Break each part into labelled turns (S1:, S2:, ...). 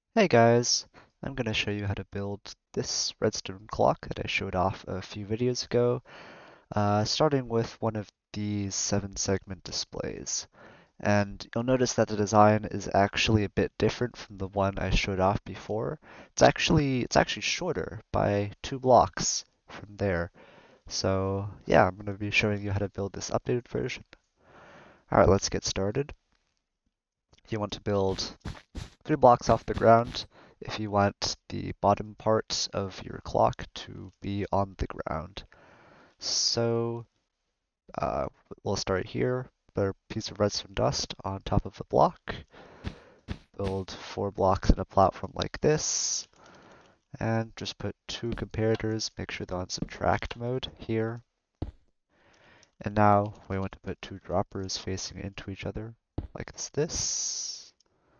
S1: Hey guys, I'm going to show you how to build this redstone clock that I showed off a few videos ago, starting with one of these 7-segment displays. And you'll notice that the design is actually a bit different from the one I showed off before. It's actually shorter by 2 blocks from there. So yeah, I'm going to be showing you how to build this updated version. Alright, let's get started. You want to build 3 blocks off the ground if you want the bottom part of your clock to be on the ground. So uh, we'll start here. Put a piece of redstone dust on top of the block. Build 4 blocks in a platform like this. And just put 2 comparators, make sure they're on subtract mode here. And now we want to put 2 droppers facing into each other like this.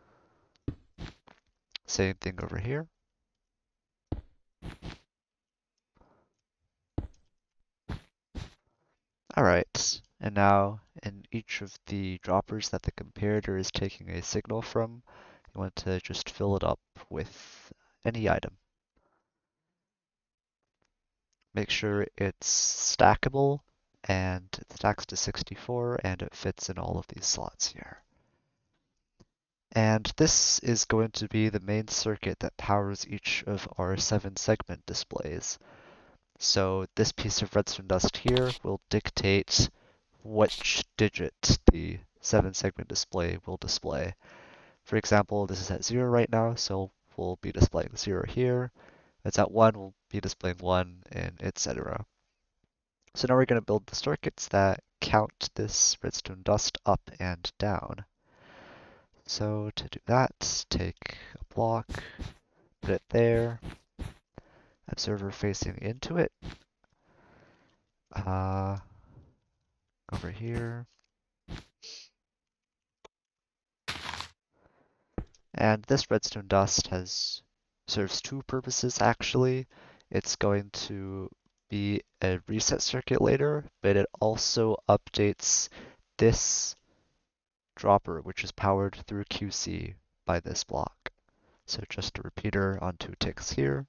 S1: Same thing over here. Alright, and now in each of the droppers that the comparator is taking a signal from, you want to just fill it up with any item. Make sure it's stackable and it stacks to 64 and it fits in all of these slots here. And this is going to be the main circuit that powers each of our 7-segment displays. So this piece of redstone dust here will dictate which digit the 7-segment display will display. For example, this is at 0 right now, so we'll be displaying 0 here. It's at 1, we'll be displaying 1, and etc. So now we're going to build the circuits that count this redstone dust up and down. So to do that, take a block, put it there, observer facing into it, over here, and this redstone dust serves 2 purposes actually. It's going to be a reset circuit later, but it also updates this dropper, which is powered through QC by this block. So just a repeater on 2 ticks here.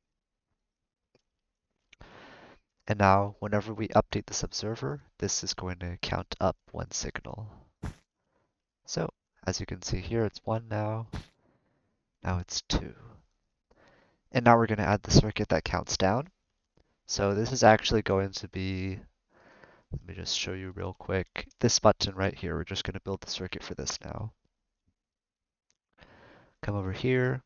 S1: And now whenever we update this observer, this is going to count up 1 signal. So as you can see here, it's 1 now. Now it's 2. And now we're going to add the circuit that counts down. So this is actually going to be, let me just show you real quick, this button right here. We're just going to build the circuit for this now. Come over here,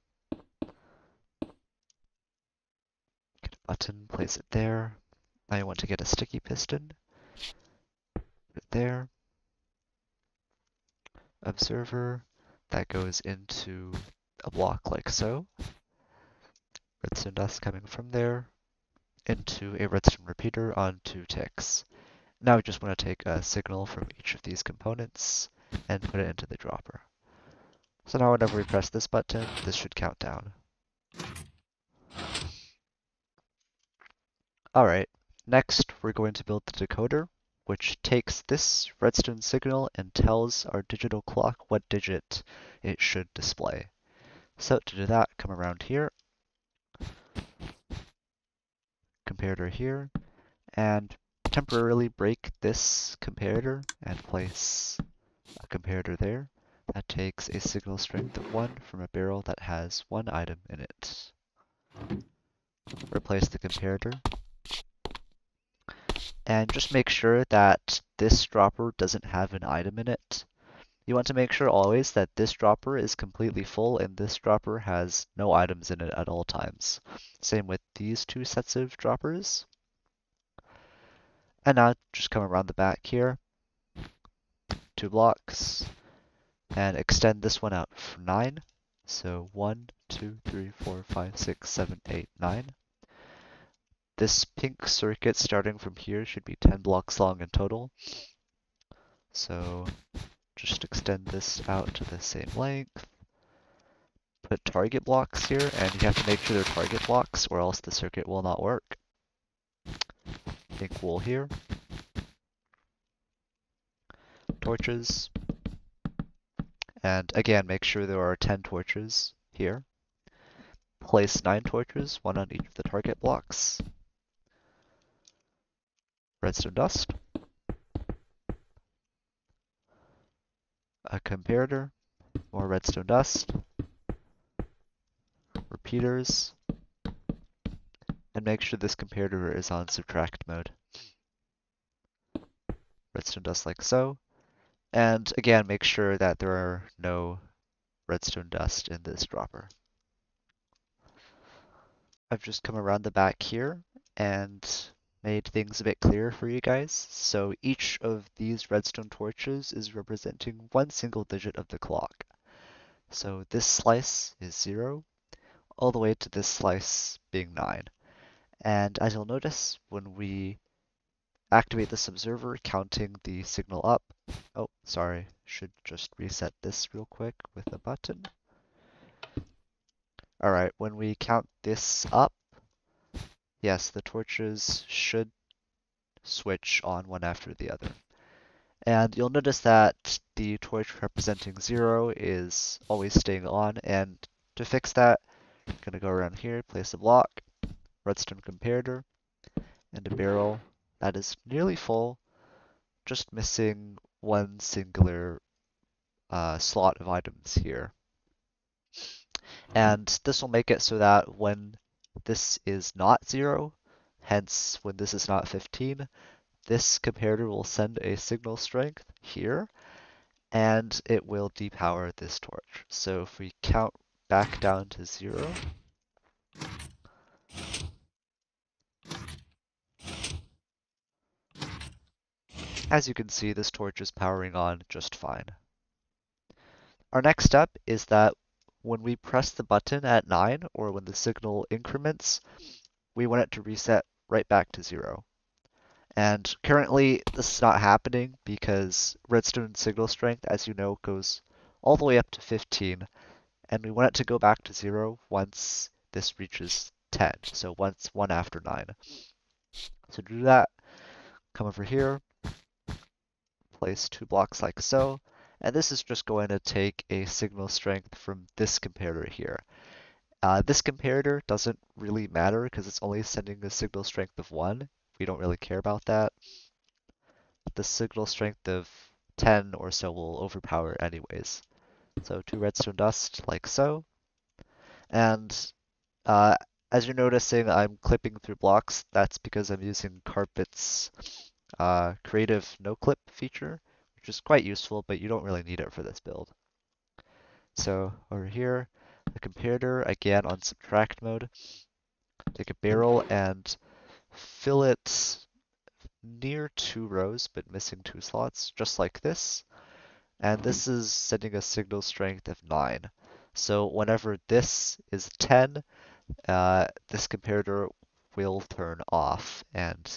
S1: get a button, place it there. Now you want to get a sticky piston, put it there. Observer, that goes into a block like so. Redstone dust coming from there into a redstone repeater on 2 ticks. Now we just want to take a signal from each of these components and put it into the dropper. So now whenever we press this button, this should count down. Alright, next we're going to build the decoder, which takes this redstone signal and tells our digital clock what digit it should display. So to do that, come around here, comparator here, and temporarily break this comparator and place a comparator there. That takes a signal strength of 1 from a barrel that has 1 item in it. Replace the comparator. And just make sure that this dropper doesn't have an item in it. You want to make sure always that this dropper is completely full and this dropper has no items in it at all times. Same with these 2 sets of droppers. And now just come around the back here, 2 blocks, and extend this one out for 9. So 1, 2, 3, 4, 5, 6, 7, 8, 9. This pink circuit starting from here should be 10 blocks long in total. So just extend this out to the same length. Put target blocks here, and you have to make sure they're target blocks or else the circuit will not work. Pink wool here. Torches. And again, make sure there are 10 torches here. place 9 torches, 1 on each of the target blocks. Redstone dust. A comparator, more redstone dust, repeaters, and make sure this comparator is on subtract mode. Redstone dust like so. And again, make sure that there are no redstone dust in this dropper. I've just come around the back here and made things a bit clearer for you guys. So each of these redstone torches is representing one single digit of the clock. So this slice is 0, all the way to this slice being 9. And as you'll notice, when we activate this observer counting the signal up, oh, sorry, should just reset this real quick with a button. Alright, when we count this up, yes, the torches should switch on one after the other. And you'll notice that the torch representing 0 is always staying on, and to fix that, I'm gonna go around here, place a block, redstone comparator, and a barrel that is nearly full, just missing one singular slot of items here. And this will make it so that when this is not 0, hence when this is not 15, this comparator will send a signal strength here, and it will depower this torch. So if we count back down to 0, as you can see, this torch is powering on just fine. Our next step is that when we press the button at 9, or when the signal increments, we want it to reset right back to 0. And currently this is not happening because redstone signal strength, as you know, goes all the way up to 15, and we want it to go back to 0 once this reaches 10, so once 1 after 9. So to do that, come over here, place 2 blocks like so, and this is just going to take a signal strength from this comparator here. This comparator doesn't really matter because it's only sending a signal strength of 1. We don't really care about that. The signal strength of 10 or so will overpower anyways. So 2 redstone dust like so. And as you're noticing, I'm clipping through blocks. That's because I'm using Carpet's creative no clip feature, which is quite useful, but you don't really need it for this build. So over here, the comparator, again on subtract mode, take a barrel and fill it near 2 rows, but missing 2 slots, just like this. And this is sending a signal strength of 9. So whenever this is 10, this comparator will turn off, and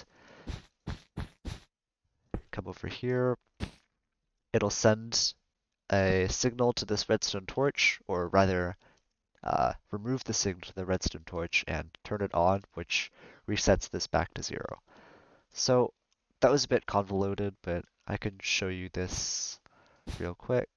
S1: come over here, it'll send a signal to this redstone torch, or rather remove the signal to the redstone torch and turn it on, which resets this back to 0. So that was a bit convoluted, but I can show you this real quick.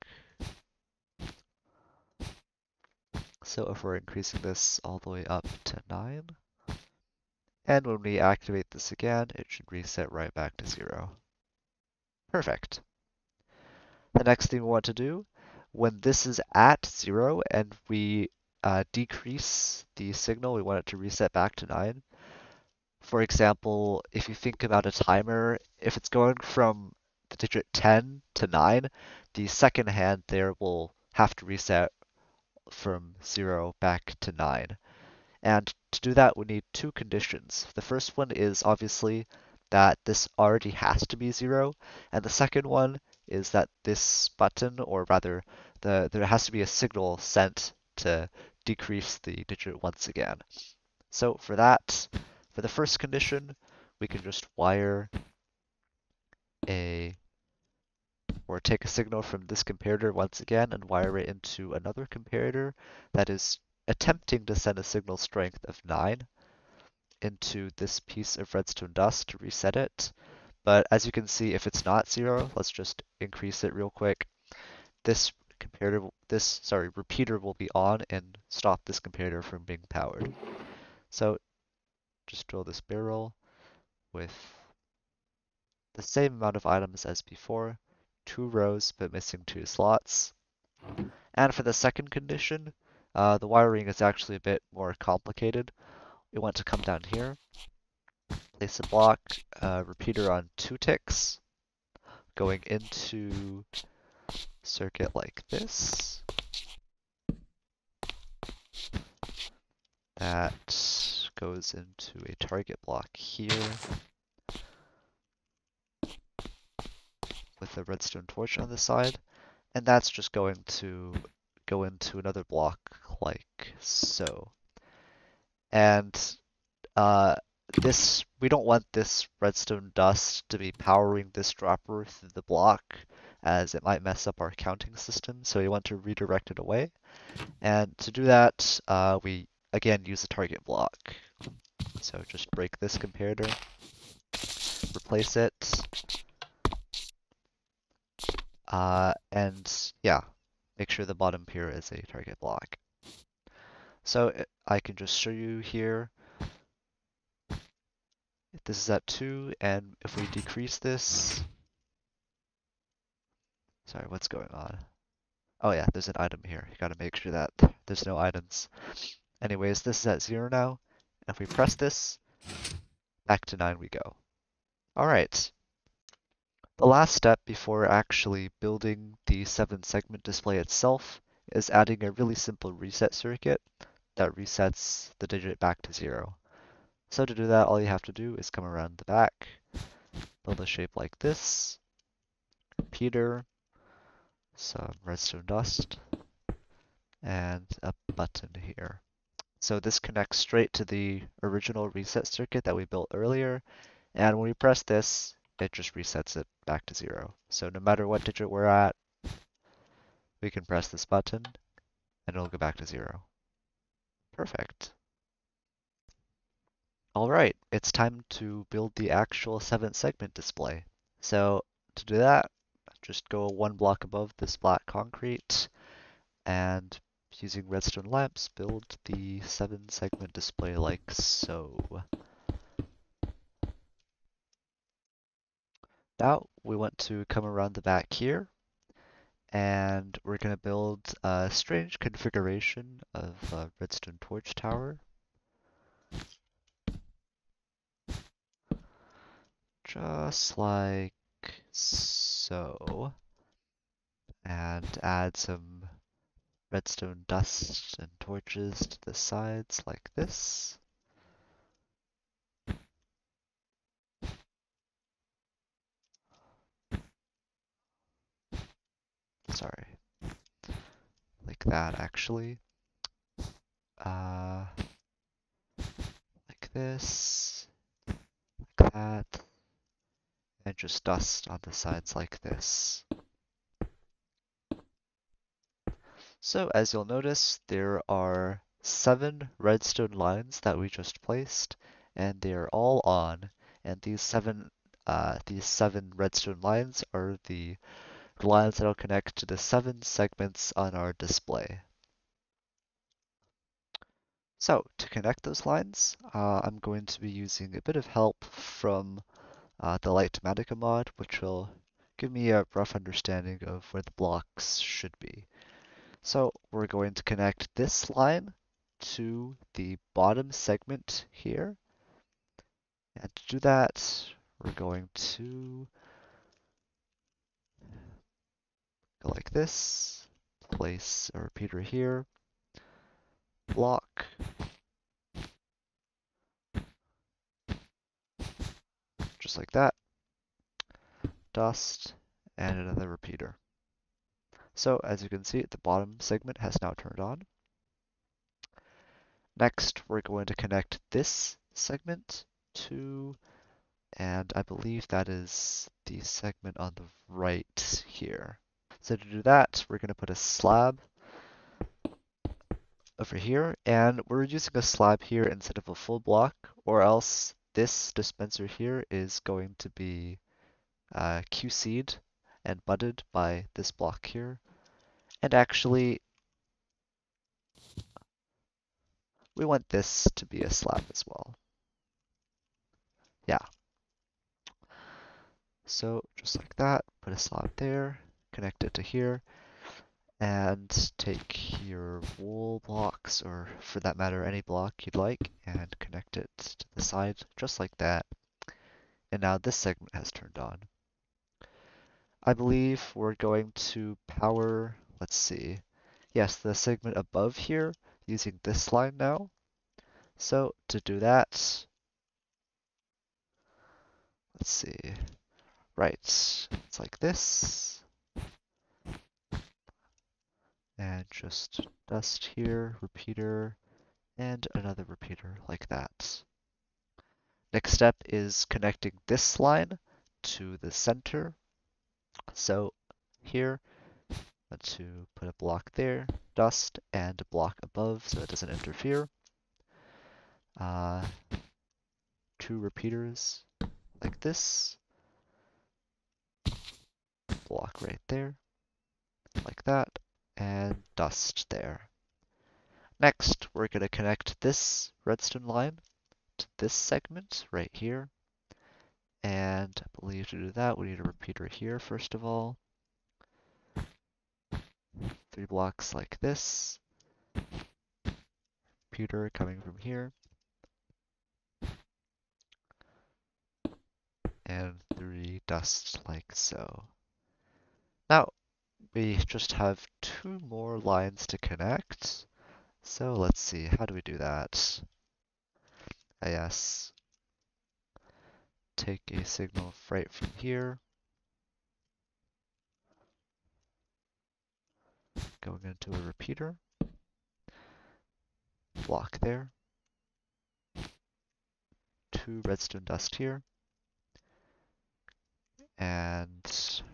S1: So if we're increasing this all the way up to 9, and when we activate this again, it should reset right back to 0. Perfect. The next thing we want to do, when this is at 0 and we decrease the signal, we want it to reset back to 9. For example, if you think about a timer, if it's going from the digit 10 to 9, the second hand there will have to reset from 0 back to 9. And to do that, we need 2 conditions. The first one is obviously that this already has to be 0, and the second one is that this button, or rather, there has to be a signal sent to decrease the digit once again. So for that, for the first condition, we can just wire or take a signal from this comparator once again and wire it into another comparator that is attempting to send a signal strength of 9 into this piece of redstone dust to reset it. But as you can see, if it's not 0, let's just increase it real quick. This repeater will be on and stop this comparator from being powered. So just drill this barrel with the same amount of items as before, 2 rows but missing 2 slots. And for the second condition, the wiring is actually a bit more complicated. We want to come down here, place a block repeater on 2 ticks, going into circuit like this. That goes into a target block here with a redstone torch on the side, and that's just going to go into another block like so. And we don't want this redstone dust to be powering this dropper through the block, as it might mess up our counting system, so we want to redirect it away. And to do that, we again use a target block. So just break this comparator, replace it, and yeah, make sure the bottom here is a target block. So I can just show you here. This is at 2, and if we decrease this, sorry, what's going on? Oh yeah, there's an item here. You gotta make sure that there's no items. Anyways, this is at 0 now. If we press this, back to 9 we go. Alright. The last step before actually building the 7-segment display itself is adding a really simple reset circuit that resets the digit back to 0. So to do that, all you have to do is come around the back, build a shape like this, repeater, some redstone dust, and a button here. So this connects straight to the original reset circuit that we built earlier, and when we press this, it just resets it back to 0. So no matter what digit we're at, we can press this button, and it'll go back to 0. Perfect. Alright, it's time to build the actual 7-segment display. So to do that, just go 1 block above this black concrete, and using redstone lamps, build the 7-segment display like so. Now we want to come around the back here, and we're going to build a strange configuration of a redstone torch tower. Just like so. And add some redstone dust and torches to the sides like this. Sorry. Like that, actually. Like this. Like that. And just dust on the sides like this. So as you'll notice, there are 7 redstone lines that we just placed, and they are all on. And these seven redstone lines are the lines that will connect to the 7 segments on our display. So to connect those lines, I'm going to be using a bit of help from the Litematica mod, which will give me a rough understanding of where the blocks should be. So we're going to connect this line to the bottom segment here. And to do that, we're going to go like this, place a repeater here, block, just like that, dust, and another repeater. So as you can see, the bottom segment has now turned on. Next, we're going to connect this segment to, and I believe that is the segment on the right here. So to do that, we're going to put a slab over here, and we're using a slab here instead of a full block, or else this dispenser here is going to be QC'd and butted by this block here. And actually, we want this to be a slab as well. Yeah. So just like that, put a slab there, connect it to here, and take your wool blocks, or for that matter, any block you'd like, and connect it to the side, just like that. And now this segment has turned on. I believe we're going to power, let's see, yes, the segment above here using this line now. So to do that, let's see, right, it's like this, and just dust here, repeater, and another repeater like that. Next step is connecting this line to the center. So here, want to put a block there, dust, and a block above so it doesn't interfere. Uh, two repeaters like this, block right there, like that, and dust there. Next, we're going to connect this redstone line to this segment right here. And I believe to do that, we need a repeater here first of all. 3 blocks like this. Repeater coming from here. And 3 dust like so. Now, we just have 2 more lines to connect. So let's see, how do we do that? Yes. Take a signal right from here. Going into a repeater. Block there. 2 redstone dust here. And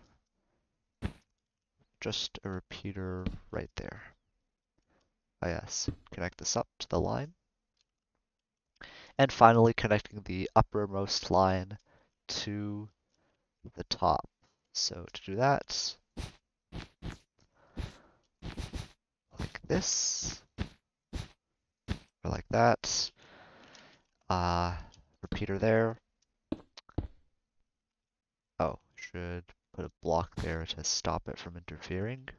S1: just a repeater right there. Yes, connect this up to the line. And finally connecting the uppermost line to the top. So to do that, like this, or like that, repeater there. Oh, should put a block there to stop it from interfering.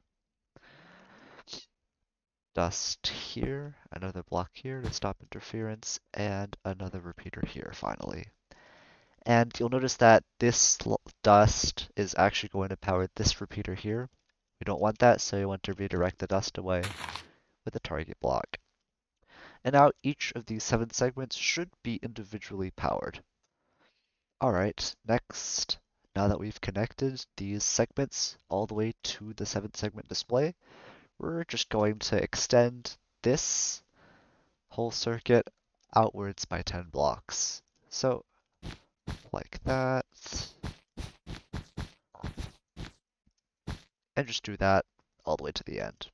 S1: Dust here, another block here to stop interference, and another repeater here finally. And you'll notice that this dust is actually going to power this repeater here. We don't want that, so you want to redirect the dust away with a target block. And now each of these 7 segments should be individually powered. Alright, next, now that we've connected these segments all the way to the 7 segment display, we're just going to extend this whole circuit outwards by 10 blocks. So, like that, and just do that all the way to the end.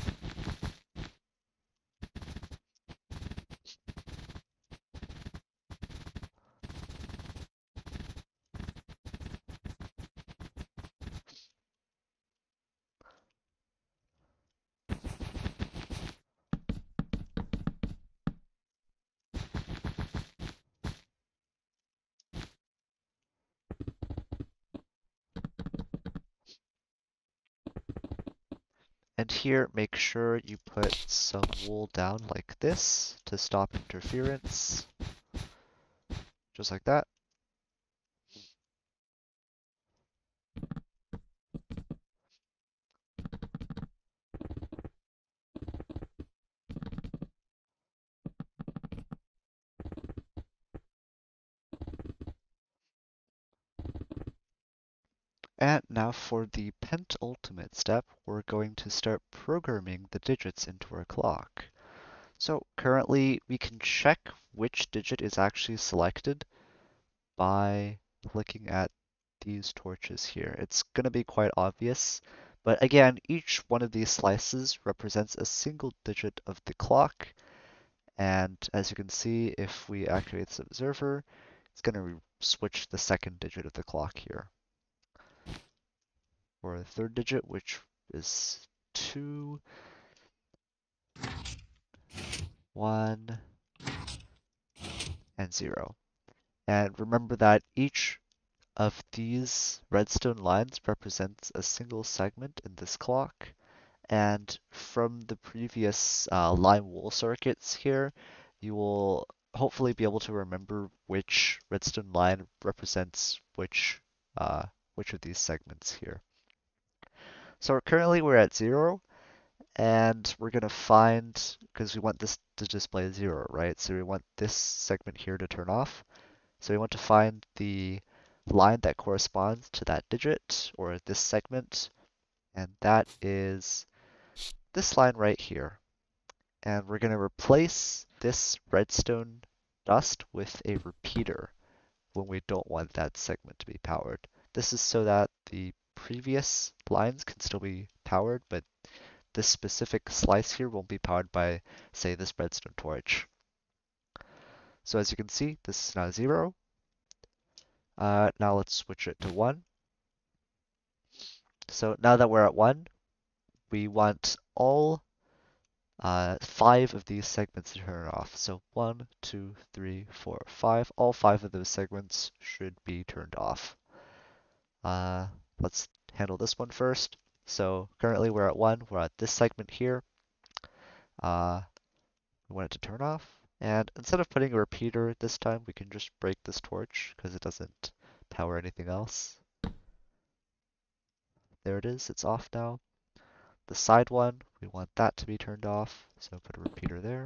S1: And here, make sure you put some wool down like this to stop interference. Just like that. And now for the penultimate step, we're going to start programming the digits into our clock. So currently, we can check which digit is actually selected by looking at these torches here. It's going to be quite obvious, but again, each one of these slices represents a single digit of the clock. And as you can see, if we activate this observer, it's going to switch the second digit of the clock here. Or the third digit, which is 2, 1, and 0. And remember that each of these redstone lines represents a single segment in this clock. And from the previous line wool circuits here, you will hopefully be able to remember which redstone line represents which of these segments here. So currently we're at 0, and we're gonna find, because we want this to display 0, right? So we want this segment here to turn off. So we want to find the line that corresponds to that digit, or this segment, and that is this line right here. And we're gonna replace this redstone dust with a repeater when we don't want that segment to be powered. This is so that the previous lines can still be powered, but this specific slice here won't be powered by, say, this redstone torch. So as you can see, this is now 0. Now let's switch it to 1. So now that we're at 1, we want all 5 of these segments to turn off. So 1, 2, 3, 4, 5. All 5 of those segments should be turned off. Let's handle this one first. So currently we're at 1. We're at this segment here. We want it to turn off. And instead of putting a repeater this time, we can just break this torch because it doesn't power anything else. There it is, it's off now. The side one, we want that to be turned off, so put a repeater there.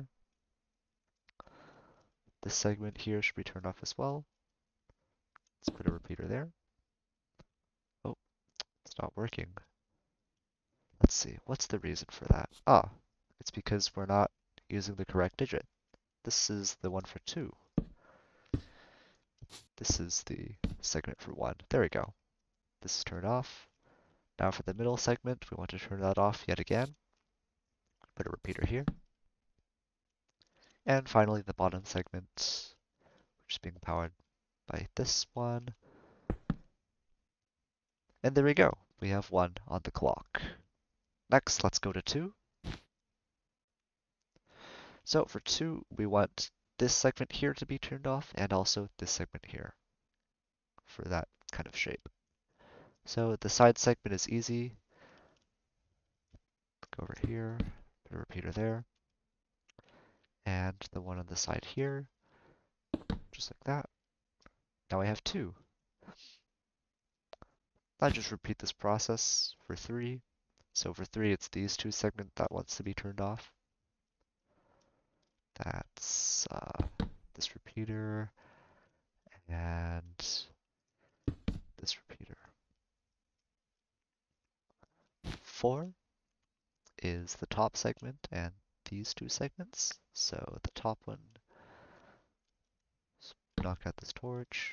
S1: This segment here should be turned off as well. Let's put a repeater there. Oh, it's not working. Let's see, what's the reason for that? Ah, it's because we're not using the correct digit. This is the one for 2. This is the segment for 1. There we go. This is turned off. Now for the middle segment, we want to turn that off yet again. Put a repeater here. And finally, the bottom segment, which is being powered by this one. And there we go. We have 1 on the clock. Next, let's go to 2. So for 2, we want this segment here to be turned off and also this segment here for that kind of shape. So the side segment is easy. Go over here, put a repeater there. And the one on the side here, just like that. Now I have 2. I just repeat this process for 3. So for 3, it's these 2 segments that wants to be turned off. That's this repeater and this repeater. 4 is the top segment and these 2 segments. So the top one, knock out this torch.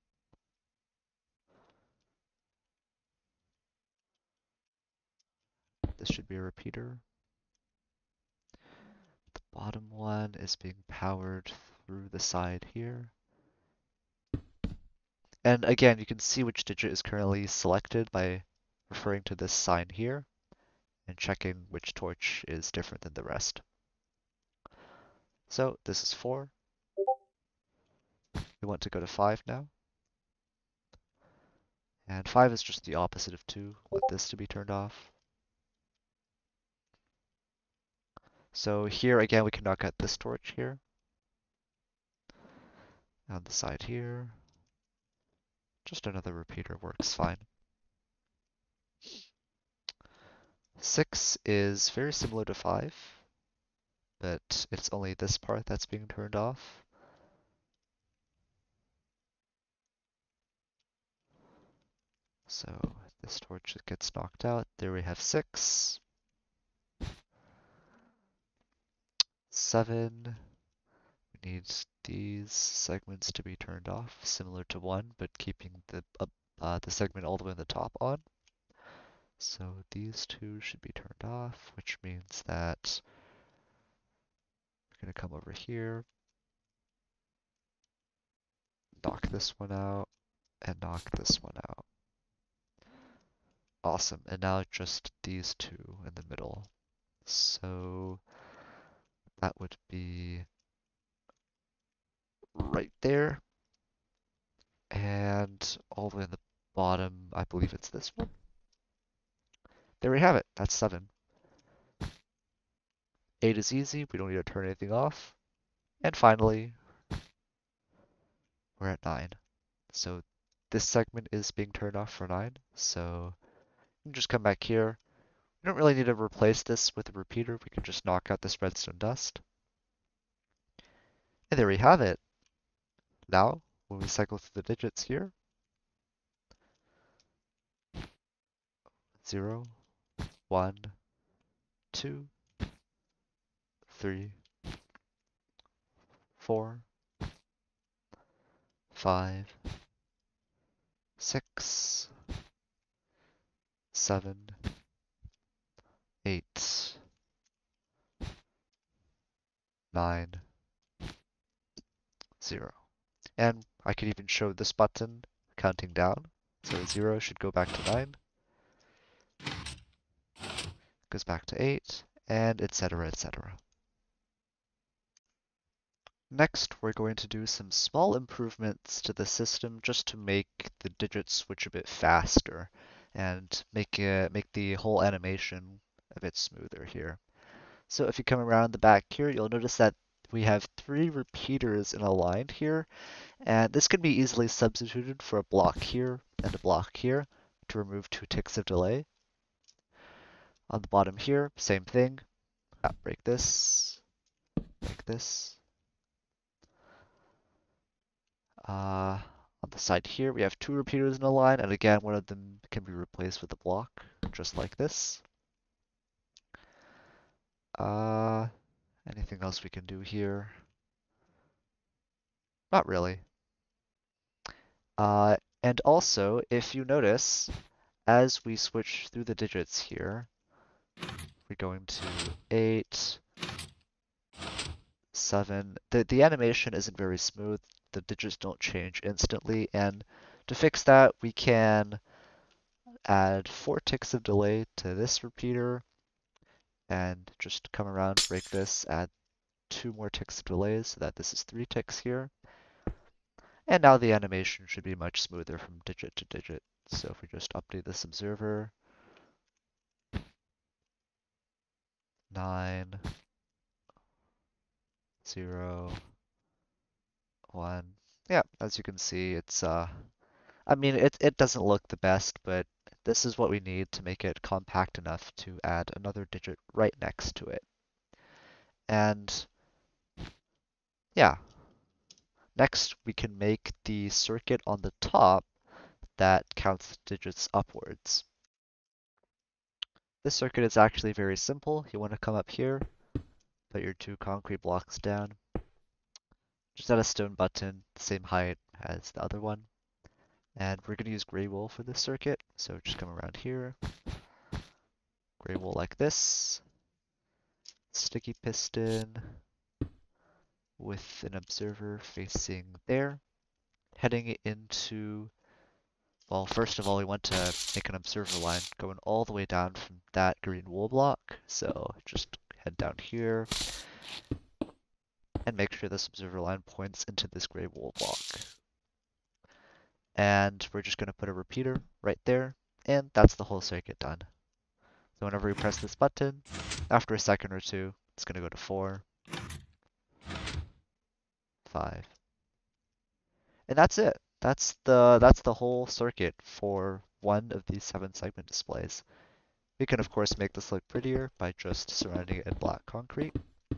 S1: This should be a repeater. The bottom one is being powered through the side here. And again, you can see which digit is currently selected by referring to this sign here and checking which torch is different than the rest. So this is 4. We want to go to 5 now. And 5 is just the opposite of 2. Want this to be turned off. So here again, we can knock out this torch here. On the side here. Just another repeater works fine. 6 is very similar to 5, but it's only this part that's being turned off. So this torch gets knocked out. There we have 6. 7. We need these segments to be turned off, similar to 1, but keeping the segment all the way on the top on. So these 2 should be turned off, which means that we're going to come over here, knock this one out, and knock this one out. Awesome. And now just these two in the middle. So that would be right there. And all the way in the bottom, I believe it's this one. There we have it. That's 7. 8 is easy. We don't need to turn anything off. And finally, we're at 9. So this segment is being turned off for 9. So you can just come back here. We don't really need to replace this with a repeater. We can just knock out this redstone dust. And there we have it. Now, when we cycle through the digits here, 0, 1, 2, 3, 4, 5, 6, 7, 8, 9, 0. And I could even show this button counting down. So 0 should go back to 9, goes back to 8, and etc., etc. Next, we're going to do some small improvements to the system just to make the digits switch a bit faster and make the whole animation a bit smoother here. So if you come around the back here, you'll notice that we have 3 repeaters in a line here, and this can be easily substituted for a block here and a block here to remove 2 ticks of delay. On the bottom here, same thing. Break this, break this. On the side here, we have 2 repeaters in a line, and again, one of them can be replaced with a block, just like this. Anything else we can do here? Not really. And also, if you notice, as we switch through the digits here, we're going to 8, 7. The animation isn't very smooth. The digits don't change instantly, and to fix that, we can add 4 ticks of delay to this repeater, and just come around, break this, add 2 more ticks of delay so that this is 3 ticks here. And now the animation should be much smoother from digit to digit. So if we just update this observer, 9, 0, 1. Yeah, as you can see, it's I mean, it doesn't look the best, but this is what we need to make it compact enough to add another digit right next to it. And yeah, next we can make the circuit on the top that counts digits upwards. This circuit is actually very simple. You want to come up here, put your 2 concrete blocks down, just add a stone button, the same height as the other one. And we're going to use gray wool for this circuit, so just come around here, gray wool like this, sticky piston with an observer facing there, heading into, well, first of all, we want to make an observer line going all the way down from that green wool block, so just head down here and make sure this observer line points into this gray wool block. And we're just going to put a repeater right there, and that's the whole circuit done. So whenever we press this button, after a second or two, it's going to go to 4, 5. And that's it. That's the whole circuit for one of these 7 segment displays. We can of course make this look prettier by just surrounding it in black concrete.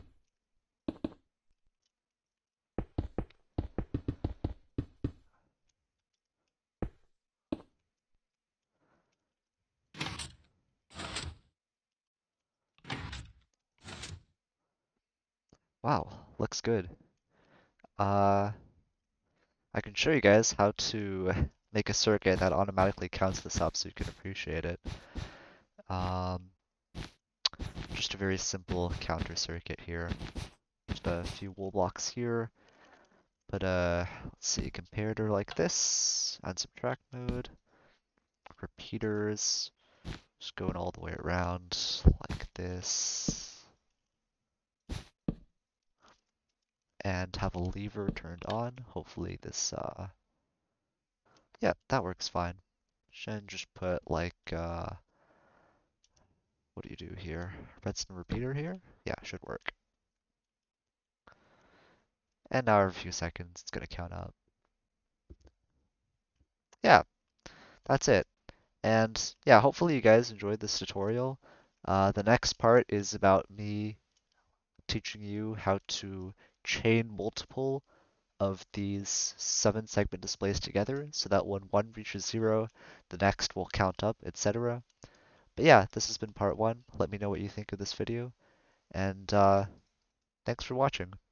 S1: Wow, looks good. I can show you guys how to make a circuit that automatically counts this up so you can appreciate it. Just a very simple counter circuit here. Just a few wool blocks here. But let's see, comparator like this, add subtract mode, repeaters, Just going all the way around like this. And have a lever turned on. Hopefully this, yeah, that works fine. Should just put like, what do you do here? Redstone repeater here? Yeah, should work. And now every few seconds it's gonna count up. Yeah, that's it. And yeah, hopefully you guys enjoyed this tutorial. The next part is about me teaching you how to chain multiple of these 7-segment displays together so that when one reaches 0, the next will count up, etc. But yeah, this has been part 1. Let me know what you think of this video, and thanks for watching.